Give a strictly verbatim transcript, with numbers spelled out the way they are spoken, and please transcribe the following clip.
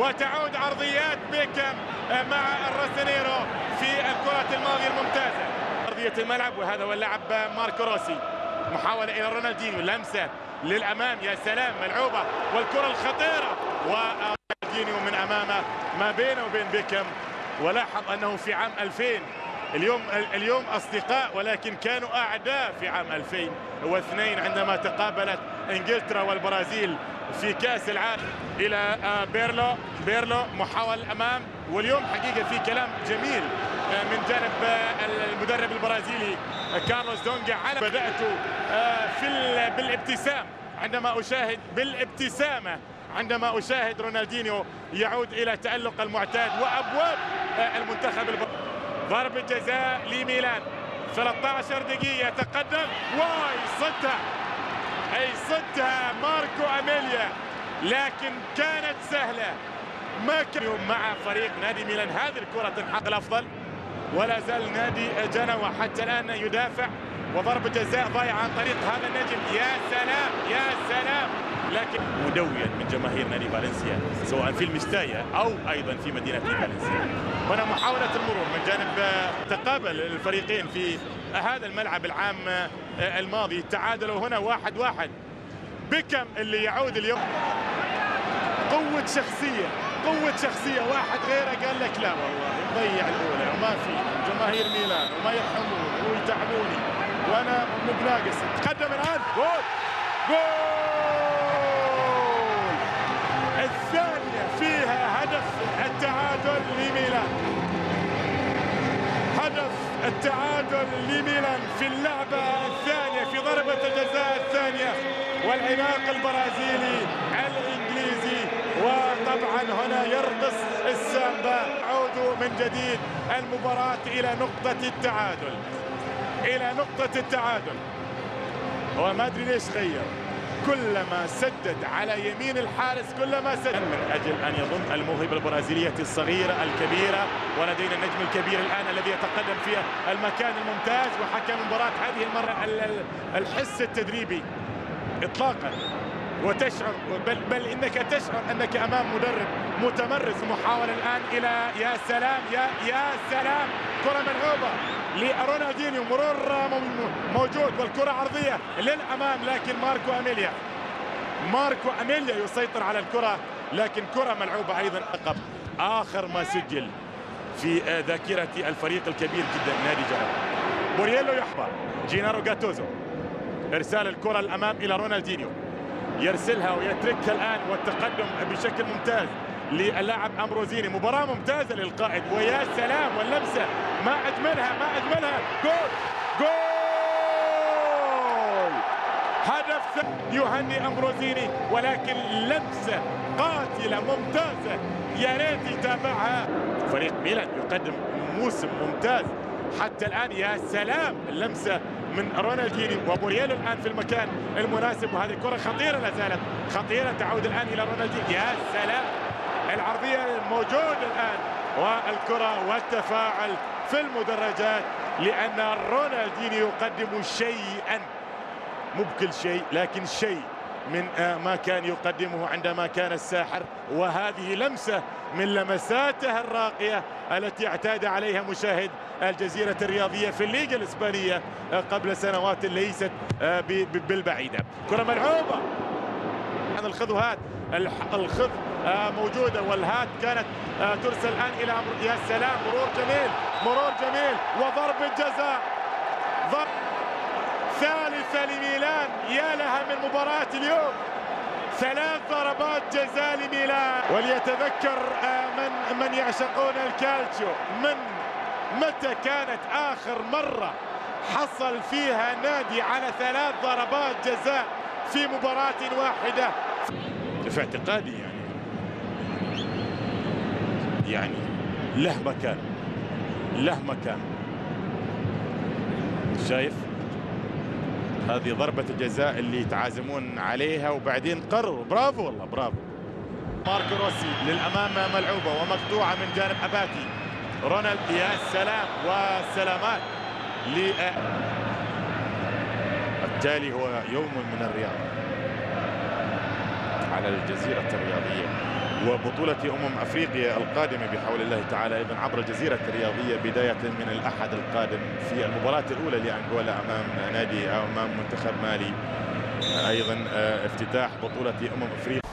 وتعود عرضيات بيكم مع الراسينيرو في الكرة الماضية الممتازة. أرضية الملعب وهذا هو اللاعب ماركو روسي. محاولة إلى رونالدينيو، لمسة للأمام، يا سلام، ملعوبة والكرة الخطيرة، ورونالدينيو من أمامه ما بينه وبين بيكم. ولاحظ أنه في عام ألفين اليوم اليوم أصدقاء ولكن كانوا أعداء في عام ألفين واثنين عندما تقابلت إنجلترا والبرازيل في كأس العالم. إلى بيرلو بيرلو محاول الأمام، واليوم حقيقة في كلام جميل من جانب المدرب البرازيلي كارلوس دونجا. على بدأت في بالابتسام عندما أشاهد بالابتسامة عندما أشاهد رونالدينيو يعود إلى تألق المعتاد وأبواب المنتخب البرازيلي. ضربة جزاء لميلان، ثلاث عشرة دقيقة تقدم، واي صدها أي صدها ماركو أميليا، لكن كانت سهلة. ما كان مع فريق نادي ميلان هذه الكرة تنحق الأفضل، ولا زال نادي جنوة حتى الآن يدافع، وضربة جزاء ضايعة عن طريق هذا النجم. يا سلام يا سلام، لكن مدويا من جماهير نادي فالنسيا سواء في المستايا أو أيضا في مدينة فالنسيا. هنا محاولة المرور من جانب تقابل الفريقين في هذا الملعب العام الماضي، تعادلوا هنا واحد واحد. بيكم اللي يعود اليوم، قوة شخصية قوة شخصية، واحد غيره قال لك لا والله نضيع الأولى وما في جماهير ميلان وما يرحموني ويتعبوني وأنا مو بناقص. تقدم الآن، جول جول الثانية فيها هدف التعادل لميلان، هدف التعادل لميلان في اللعبة الثانية في ضربة الجزاء الثانية، والعناق البرازيلي الإنجليزي. وطبعا هنا يرقص السامبا. عودوا من جديد المباراة إلى نقطة التعادل، إلى نقطة التعادل. وما أدري ليش غير، كلما سدد على يمين الحارس كلما سدد من أجل أن يضم الموهبة البرازيلية الصغيرة الكبيرة. ولدينا النجم الكبير الآن الذي يتقدم في المكان الممتاز. وحكم المباراة هذه المرة الحس التدريبي إطلاقا، وتشعر بل, بل إنك تشعر أنك أمام مدرب متمرس. محاولة الآن إلى يا سلام يا يا سلام، كرة ملعوبة لرونالدينيو، مرور موجود والكرة عرضية للأمام، لكن ماركو أميليا ماركو أميليا يسيطر على الكرة، لكن كرة ملعوبة أيضا. أقب آخر ما سجل في ذاكرة الفريق الكبير جدا نادي جنوة. بورييلو يحضر، جينارو جاتوزو، إرسال الكرة الأمام إلى رونالدينيو، يرسلها ويتركها الآن، والتقدم بشكل ممتاز للاعب أمبروزيني. مباراة ممتازة للقائد، ويا سلام واللمسة، ما أجملها ما أجملها. جول جول هدف يهني أمبروزيني، ولكن لمسة قاتلة ممتازة يا ريت يتابعها. فريق ميلان يقدم موسم ممتاز حتى الآن. يا سلام اللمسة من رونالدينيو، وبورييلو الآن في المكان المناسب، وهذه الكرة خطيرة لا زالت خطيرة، تعود الآن إلى رونالدينيو. يا سلام العرضية الموجودة الآن، والكرة والتفاعل في المدرجات، لأن رونالدينيو يقدم شيئا، مو بكل شيء لكن شيء من ما كان يقدمه عندما كان الساحر. وهذه لمسة من لمساته الراقية التي اعتاد عليها مشاهد الجزيرة الرياضية في الليغا الإسبانية قبل سنوات ليست بالبعيدة. كرة ملعوبة عن الخذوهات، الخذ موجودة والهات كانت ترسل الآن إلى يا سلام، مرور جميل مرور جميل وضربة جزاء، ضرب ثالثة لميلان. يا لها من مباراة اليوم، ثلاث ضربات جزاء لميلان. وليتذكر من من يعشقون الكالتشيو من متى كانت آخر مرة حصل فيها نادي على ثلاث ضربات جزاء في مباراة واحدة. في اعتقادي يعني يعني له مكان له مكان شايف هذه ضربة الجزاء اللي يتعازمون عليها وبعدين قرروا. برافو والله برافو. ماركو روسي للأمام ملعوبة ومقطوعة من جانب أباتي. رونالد يا سلام والسلامات. بالتالي هو يوم من الرياضة على الجزيرة الرياضية. وبطولة أمم أفريقيا القادمة بحول الله تعالى أيضا عبر الجزيرة الرياضية بداية من الأحد القادم في المباراة الأولى لأنغولا أمام نادي أو أمام منتخب مالي. أيضا افتتاح بطولة أمم أفريقيا.